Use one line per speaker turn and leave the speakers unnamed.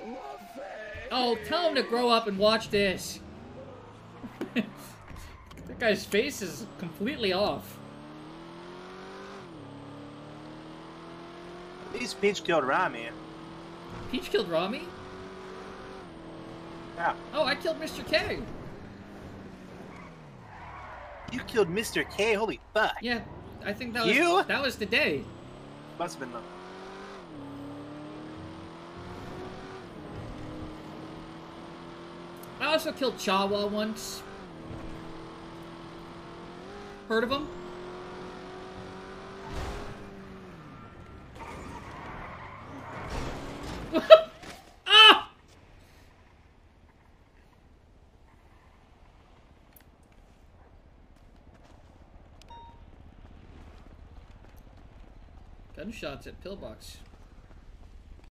Oh, tell him to grow up and watch this. That guy's face is completely off.
At least Peach killed Rami.
Peach killed Rami?
Yeah.
Oh, I killed Mr. K.
You killed Mr. K? Holy fuck.
Yeah, I think that was the day.
Must have been the...
I also killed Chawa once. Heard of him? Ah! Gunshots at Pillbox.